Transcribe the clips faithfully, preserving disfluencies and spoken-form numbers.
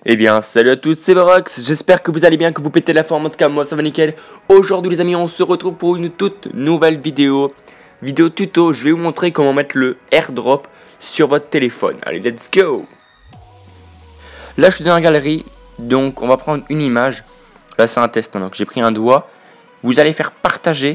Eh bien, salut à tous, c'est Barox, j'espère que vous allez bien, que vous pétez la forme, en tout cas moi ça va nickel. Aujourd'hui les amis, on se retrouve pour une toute nouvelle vidéo, vidéo tuto. Je vais vous montrer comment mettre le airdrop sur votre téléphone. Allez, let's go. Là je suis dans la galerie, donc on va prendre une image. Là c'est un test, hein, donc j'ai pris un doigt. Vous allez faire partager.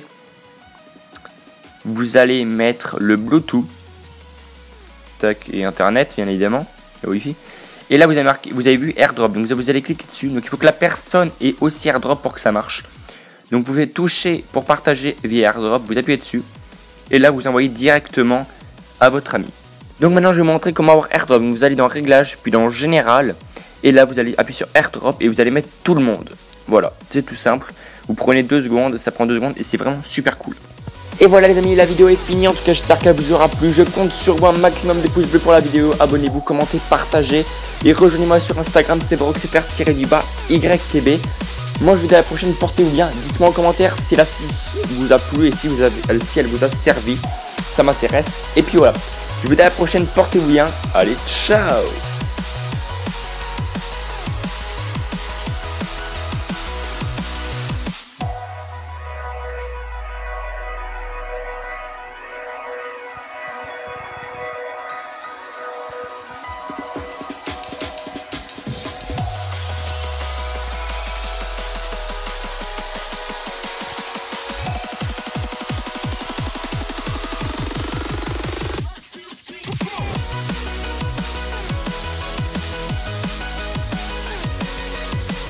Vous allez mettre le Bluetooth. Tac, et internet bien évidemment, le Wi-Fi. Et là vous avez marqué, vous avez vu airdrop, donc vous allez cliquer dessus. Donc il faut que la personne ait aussi airdrop pour que ça marche. Donc vous pouvez toucher pour partager via airdrop, vous appuyez dessus. Et là vous envoyez directement à votre ami. Donc maintenant je vais vous montrer comment avoir airdrop. Donc vous allez dans réglages, puis dans général. Et là vous allez appuyer sur airdrop et vous allez mettre tout le monde. Voilà, c'est tout simple. Vous prenez deux secondes, ça prend deux secondes et c'est vraiment super cool. Et voilà les amis, la vidéo est finie, en tout cas j'espère qu'elle vous aura plu. Je compte sur vous, un maximum de pouces bleus pour la vidéo. Abonnez-vous, commentez, partagez. Et rejoignez-moi sur Instagram, c'est baroxfr-du-bas Y T B. Moi je vous dis à la prochaine, portez-vous bien. Dites-moi en commentaire si l'astuce vous a plu et si, vous avez, si elle vous a servi. Ça m'intéresse. Et puis voilà, je vous dis à la prochaine, portez-vous bien. Allez, ciao.